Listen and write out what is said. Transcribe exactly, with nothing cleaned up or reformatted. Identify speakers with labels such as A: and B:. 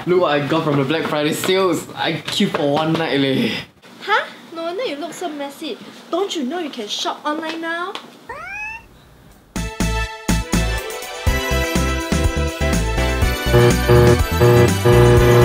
A: Look what I got from the Black Friday sales. I queued for one night leh.
B: Huh? No wonder you look so messy. Don't you know you can shop online now?
C: Thank you.